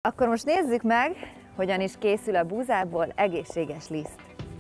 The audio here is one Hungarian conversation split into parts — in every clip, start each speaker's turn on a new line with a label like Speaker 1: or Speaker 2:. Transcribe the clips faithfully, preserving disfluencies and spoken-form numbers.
Speaker 1: Akkor most nézzük meg, hogyan is készül a búzából egészséges liszt.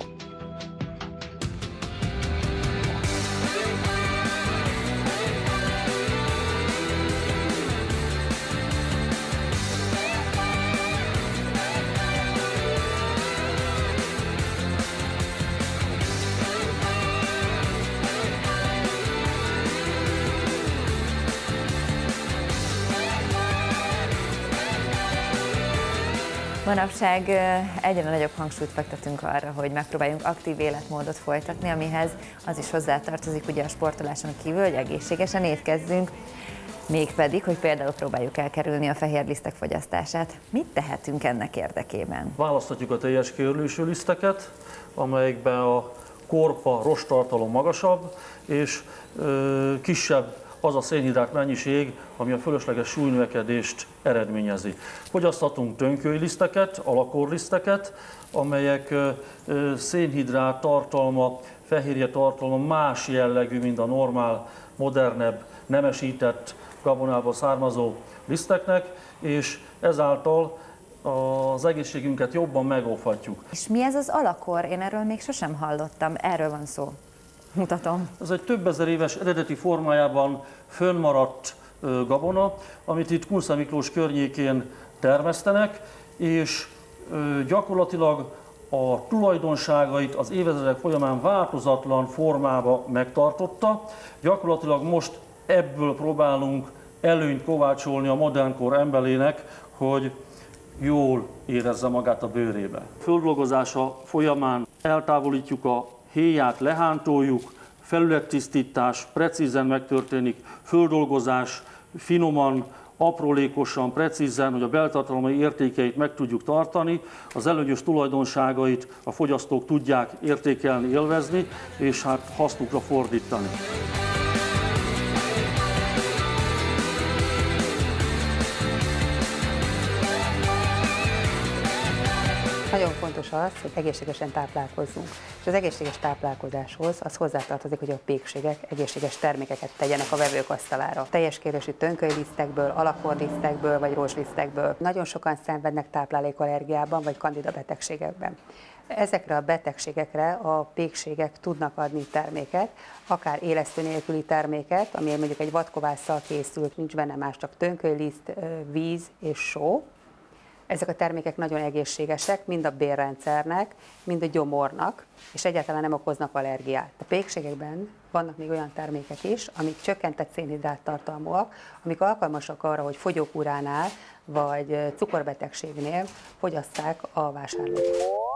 Speaker 1: Manapság egyre nagyobb hangsúlyt fektetünk arra, hogy megpróbáljunk aktív életmódot folytatni, amihez az is hozzátartozik ugye a sportoláson kívül, hogy egészségesen étkezzünk, mégpedig, hogy például próbáljuk elkerülni a fehér lisztek fogyasztását. Mit tehetünk ennek érdekében?
Speaker 2: Választhatjuk a teljes kiörlésű liszteket, amelyekben a korpa, rosttartalom magasabb, és ö, kisebb az a szénhidrát mennyiség, ami a fölösleges súlynövekedést eredményezi. Fogyaszthatunk tönkölyliszteket, alakorliszteket, amelyek szénhidrát tartalma, fehérje tartalma más jellegű, mint a normál, modernebb, nemesített gabonából származó liszteknek, és ezáltal az egészségünket jobban megóvhatjuk.
Speaker 1: És mi ez az alakor? Én erről még sosem hallottam, erről van szó. Mutatom.
Speaker 2: Ez egy több ezer éves eredeti formájában fönnmaradt gabona, amit itt Kunsza Miklós környékén termesztenek, és gyakorlatilag a tulajdonságait az évezredek folyamán változatlan formába megtartotta. Gyakorlatilag most ebből próbálunk előnyt kovácsolni a modernkor emberének, hogy jól érezze magát a bőrébe. Földolgozása folyamán eltávolítjuk a héját, lehántoljuk, felülettisztítás precízen megtörténik, földolgozás finoman, aprólékosan, precízen, hogy a beltartalmi értékeit meg tudjuk tartani, az előnyös tulajdonságait a fogyasztók tudják értékelni, élvezni, és hát hasznukra fordítani.
Speaker 3: Nagyon fontos az, hogy egészségesen táplálkozzunk. És az egészséges táplálkozáshoz az hozzátartozik, hogy a pékségek egészséges termékeket tegyenek a vevők asztalára. Teljes kérésű tönkölylisztekből, alakorlisztekből vagy rózslisztekből. Nagyon sokan szenvednek táplálékallergiában vagy kandida betegségekben. Ezekre a betegségekre a pékségek tudnak adni terméket, akár élesztő nélküli terméket, ami mondjuk egy vadkovásszal készült, nincs benne más, csak tönkölyliszt, víz és só. Ezek a termékek nagyon egészségesek, mind a bélrendszernek, mind a gyomornak, és egyáltalán nem okoznak allergiát. A pékségekben vannak még olyan termékek is, amik csökkentett szénhidrát tartalmúak, amik alkalmasak arra, hogy fogyókúránál vagy cukorbetegségnél fogyasszák a vásárlók.